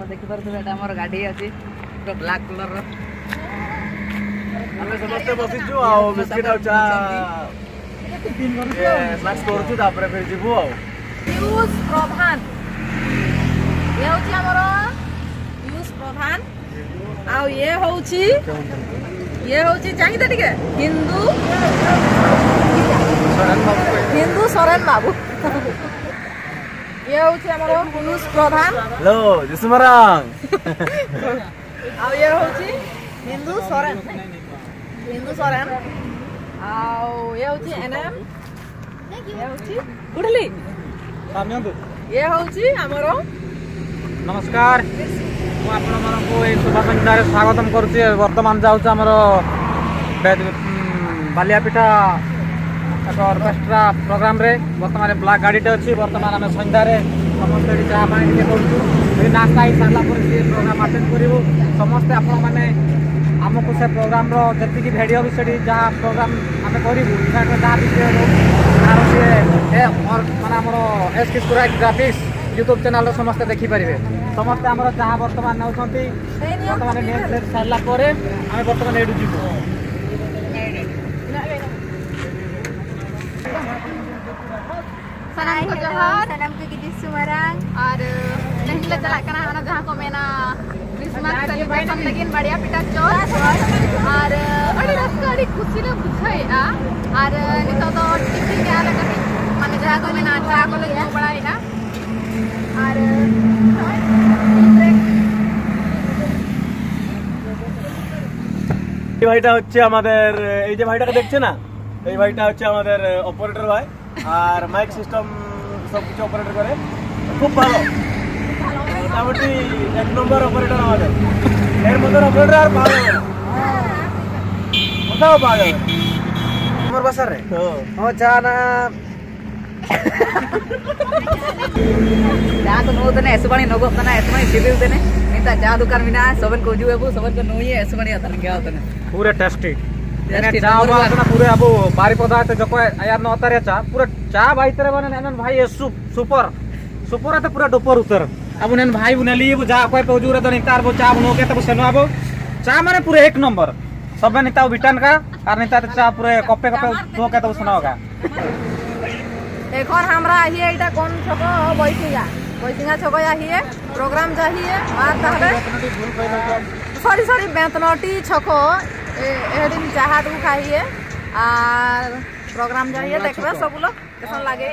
देखिपे एटा हमर गाड़ी अछि पूरा ब्लैक कलर रो आमे समस्त बसिचु आ बिस्किट आ चा स्नैक्स करछु तापर फिर जीवु आ न्यूज प्रधान ये होची हमर न्यूज प्रधान आ ये होची चाहिए टिके हिंदू सोरेन बाबू ये होची हमर न्यूज प्रधान हेलो जिसमरांग आ ये होची हिंदू सोरेन आ ये होची एनएम ये होची उठली सामयंतु ये होची हमर नमस्कार मु आपण मानको ए शुभ संध्यारे स्वागतम करूची वर्तमान जाउछ हमर बालियापिठा एक ऑर्केस्ट्रा प्रोग्राम रे वर्तमान ब्लैक गाड़ीटे अछि वर्तमान हम संध्यारे समस्त चाह पानी के करूछु ए नास्ता ही साला पर से प्रोग्राम अटेंड करिवो समस्त आपण माने हमको से प्रोग्राम रो जति की वीडियो भी सेडी जहां प्रोग्राम हमें करिवो इनफैक्ट जहां भी आरो से ए और माने हमरो SK square graphics YouTube channel समस्त देखि परिबे समस्त हमरो जहां वर्तमान नउछंती वर्तमान नेम प्लेट सारला परे हम वर्तमान एडु जीवो सनम को जोहार सनम के गिदी सुमरांग और नहीं ले चला करना हमारा जहां को मेना क्रिसमस सेलिब्रेशन लेकिन बढ़िया पिटा चोर और बड़ी रस्कड़ी खुशी ले बुझाई आ और नितो तो टिफिन के आला कहीं माने जहां को मेना चा को ले बड़ाई ना और এই ভাইটা হচ্ছে আমাদের এই যে ভাইটাকে দেখছে না এই ভাইটা হচ্ছে আমাদের অপারেটর ভাই আর মাইক সিস্টেম সবকিছু অপারেটর করে খুব ভালো মোটামুটি এক নম্বর অপারেটর আমাদের এর মধ্যে অপারেটর আর পাওয়া যাবে না কোথাও পাওয়া যাবে আমার বাসার রে ও জানা जा तो नो तने ऐसवाणी नगो तना ऐसवाणी शिविर देने निता जा दुकान बिना सबन को जुएबु सबन को नोई ऐसवाणी अतन क्या होतने पूरे टेस्टी चा वासना पूरे अब बारी पदार्थ जको यार न अतरे चा पूरा चा भाईतरे बने नन भाई सुपर सुपर तो पूरा डोपर उतर अब नन भाई बुनली जा कोई पजुरे तो नितार बो चा बनो के तो सेनो अब चा माने पूरे एक नंबर सब निता विटान का और निता चा पूरे कपे कपे धो के तो सुना होगा এখন আমরা আহিয়ে এটা কোন ছক বৈচিঙ্গা ছক আহিয়ে প্রোগ্রাম যাহিয়ে আর তাহলে সরি বেতনটি ছক এদিন চাহাটু খাইয়ে আর প্রোগ্রাম যাহিয়ে দেখবে সব লোক কেমন লাগে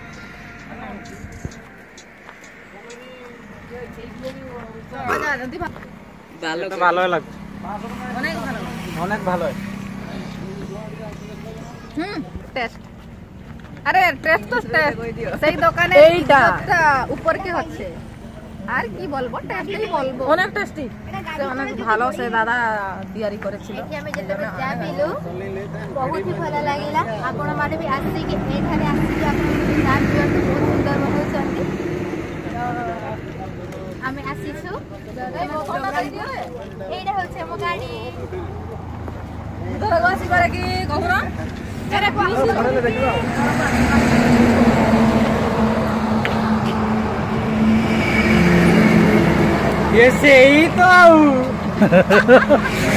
ভালো লাগছে অনেক ভালো টেস্ট আরে টেস্ট তো সেই দোকানে এইটা উপর কি হচ্ছে আর কি বলবো টেস্টই বলবো অনেক টেস্টি অনেক ভালো সে দাদা তৈরি করেছিল আমি যেটা চা পিলু বহুত ভালো লাগিলা আপন মানে भी আসি কি এখানে আসি আপন চা পিও বহুত সুন্দর বনাউছন্তি আমি আসিছু এইটা হচ্ছে মো গাড়ি ধরো আসি পারে কি কহুনা এরে ये से ही तो